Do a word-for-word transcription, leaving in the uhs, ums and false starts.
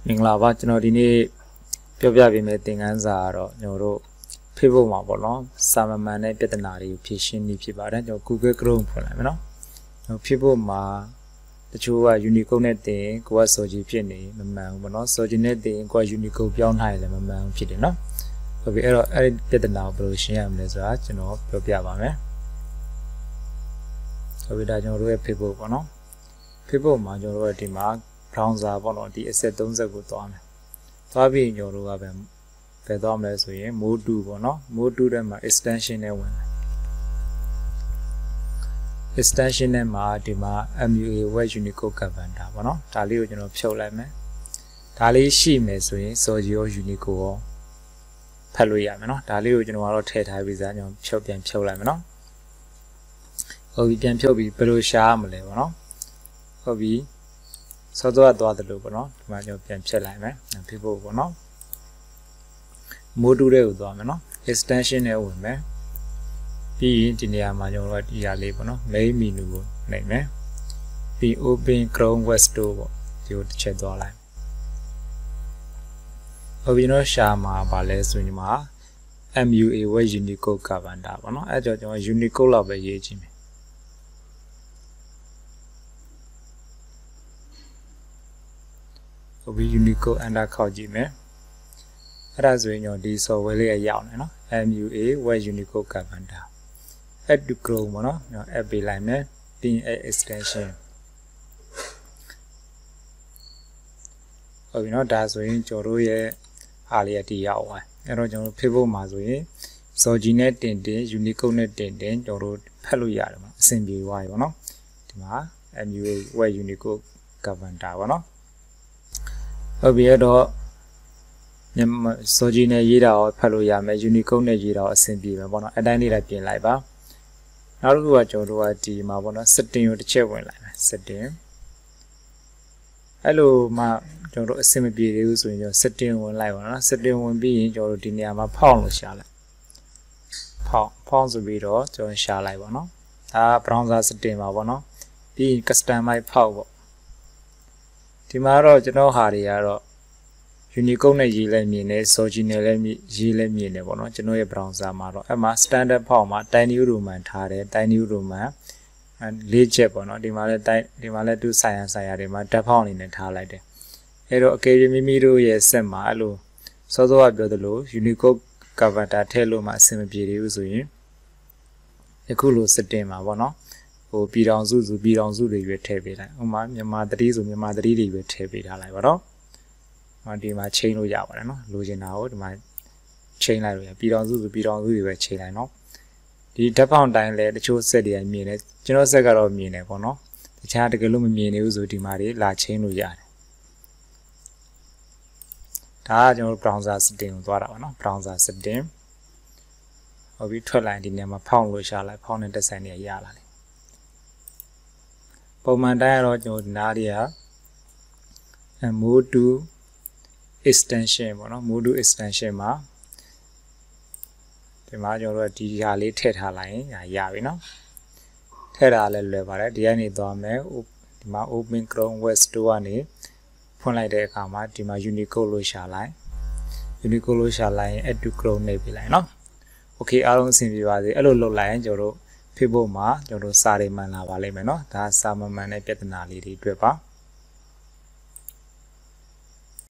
မင်္ဂလာပါကျွန်တော်ဒီနေ့ပြောပြပေးမယ့်သင်ခန်းစာကတော့ကျွန်တော်တို့ Facebook မှာပေါ့နော်စာမမှန်တဲ့ပြဿနာတွေကိုဖြေရှင်းနေဖြစ်ပါတယ်ကျွန်တော် Google Chrome ဖွင့်လိုက်မယ်နော်ကျွန်တော် Facebook မှာတချို့က Unicode နဲ့တင်ကိုကစော်ကြီးဖြစ်နေမမှန်ဘူးပေါ့နော်စော်ကြီးနဲ့တင်ကိုက Unicode ပြောင်းထားရင်လည်းမမှန်ဘူးဖြစ်တယ်နော်ဟုတ်ပြီအဲ့တော့အဲ့ဒီပြဿနာကိုဘယ်လိုရှင်းရမလဲဆိုတာကျွန်တော်ပြောပြပါမယ်ဟုတ်ပြီဒါကျွန်တော်တို့ရဲ့ Facebook ပေါ့နော် Facebook မှာကျွန်တော်တို့ဒီမှာbrowser ပေါ့နော်ဒီ asset သုံးဆယ်ကိုသွားမယ်သွားပြီးညို့တို့ကပဲဖယ်သွားမလဲဆိုရင် mode two ပေါ့နော် mode two ထဲမှာ extension နဲ့ဝင်တယ် extension နဲ့မှာဒီမှာ M U A web unicode governor ပေါ့နော်ဒါလေးကိုကျွန်တော်ဖြုတ်လိုက်မယ်ဒါလေးရှိမယ်ဆိုရင် Soji ရော unicode ရောဖတ်လို့ရမယ်နော်ဒါလေးကိုကျွန်တော်ကတော့ထည့်ထားပြီးသားကျွန်တော်ဖြုတ်ပြန်ဖြုတ်လိုက်မယ်နော်ဟုတ်ပြီပြန်ဖြုတ်ပြီးဘယ်လိုရှာရမလဲပေါ့နော်ဟုတ်ပြီစောတော့သွားတယ်လို့ပေါ့နော်ဒီမှာကျွန်တော်ပြန်ဖြတ်လိုက်မယ်ဖြစ်ဖို့ပေါ့နော် mode two တွေကိုသွားမယ်နော် extension နဲ့ဝင်မယ်ပြီးရင်ဒီနေရာမှာကျွန်တော်တို့ဒီဟာလေးပေါ့နော် main menu ကိုနှိပ်မယ်ပြီး open Chrome web store ပေါ့ဒီကိုတစ်ချက်သွားလိုက်ဟုတ်ပြီနော်ရှာမှာပါလဲဆိုရင်ဒီမှာ M U A web unicode governor ပေါ့နော်အဲ့ကြောင့်ကျွန်တော် unicode လောက်ပဲရေးကြည့်မယ်ဟုတ်ပြီ unicode enter ခောက်ကြည့်မယ်အဲ့ဒါဆိုရင်ကျွန်တော်ဒီ software လေးရရောက်နေနော် M U A web unicode governor add to Chrome ပေါ့နော်ကျွန်တော် add ပေးလိုက်မယ်ပြီးရင် extension ဟုတ်ပြီနော်ဒါဆိုရင်ကျွန်တော်တို့ရဲ့အားလေးတည်ရောက်သွားအဲ့တော့ကျွန်တော်တို့ Facebook မှာဆိုရင် Soji နဲ့တင်တင် unicode နဲ့တင်တင်ကျွန်တော်တို့ဖတ်လို့ရတယ်ပေါ့အဆင်ပြေသွားပြီပေါ့နော်ဒီမှာ M U A web unicode governor ပေါ့နော်ဟုတ်ပြီအဲ့တော့မြန်မာ Soji နဲ့ရေးတာရောဖတ်လို့ရမယ် Unicode နဲ့ရေးတာရောအဆင်ပြေမယ်ပေါ့နော်အတိုင်းလေးလိုက်ပြင်လိုက်ပါနောက်တစ်ခုကကျွန်တော်တို့ကဒီမှာပေါ့နော် setting ကိုတစ်ချက်ဝင်လိုက်မယ် setting အဲ့လိုမှကျွန်တော်တို့အဆင်မပြေသေးဘူးဆိုရင်ကျွန်တော် setting ဝင်လိုက်ပါနော် setting ဝင်ပြီးရင်ကျွန်တော်တို့ဒီနေရာမှာဖောင်းလို့ရှာလိုက်ဖောင်းဖောင်းဆိုပြီးတော့ကျွန်တော်ရှာလိုက်ပါနော်ဒါ browser setting ပါပေါ့နော်ပြီးရင် customize ဖောက်ပေါ့ဒီမှာတော့ကျွန်တော်ဟာတွေကတော့ Unicode နဲ့ရေးလဲမြင်နေ Soji နဲ့လည်းရေးလဲမြင်နေပေါ့နော်ကျွန်တော်ရဲ့ browser မှာတော့အဲ့မှာ standard font မှာ Tiny Roman ထားတယ် Tiny Roman လေးချက်ပေါ့နော်ဒီမှာလည်းဒီမှာလည်းသူဆိုင်ရဆိုင်ရတွေမှာ tab font အနေနဲ့ထားလိုက်တယ်အဲ့တော့အကယ်၍မိမိတို့ရဲ့ set မှာအဲ့လိုစောစောကပြောသလို Unicode governor ထည့်လို့မှအဆင်မပြေသေးဘူးဆိုရင်အခုလို setting မှာပေါ့နော်ဟိုပြည်တော်စုစုပြည်တော်စုတွေရွေးထည့်ပေးလိုက်ဥပမာမြန်မာသတိဆိုမြန်မာသတိတွေရွေးထည့်ပေးထားလိုက်ပါတော့ဒီမှာချိန်လို့ရပါတယ်နော်လိုချင်တာကိုဒီမှာချိန်လိုက်လို့ရပြည်တော်စုစုပြည်တော်စုတွေပဲချိန်လိုက်နော်ဒီဓာတ်ဖောင်တိုင်းလဲတချို့ set တွေမြင်တယ်ကျွန်တော် set ကတော့မြင်တယ်ပေါ့နော်တခြားတကယ်လို့မမြင်နေဘူးဆိုဒီမှာတွေလာချိန်လို့ရတယ်ဒါကကျွန်တော်တို့ browser setting ကိုသွားတာပါနော် browser setting ဟုတ်ပြီထွက်လိုက်ဒီနေရာမှာဖောင်လို့ရှာလိုက်ဖောင်နဲ့တက်ဆိုင်နေရလာတယ်ပုံမှန်တိုင်းကတော့ကျွန်တော်ဒီနားတွေက mode two extension ပေါ့နော် mode two extension မှာဒီမှာကျွန်တော်တို့ဒီဟာလေးထည့်ထားလိုက်ရင်ရပြီနော်ထည့်တာလည်းလွယ်ပါတယ်ဒီကနေသွားမယ်ဒီမှာ open Chrome web store ကနေဖွင့်လိုက်တဲ့အခါမှာဒီမှာ Unicode လို့ရှာလိုက် Unicode လို့ရှာလိုက်ရင် add to Chrome နေပြီလိုက်နော် okay အားလုံးအဆင်ပြေပါစေအဲ့လိုလုပ်လိုက်ရင်ကျွန်တော်တို့ Facebook မှာကျွန်တော်တို့စာတွေမှန်လာပါလိမ့်မယ်နော်ဒါစာမမှန်တဲ့ပြဿနာလေးတွေတွေ့ပါ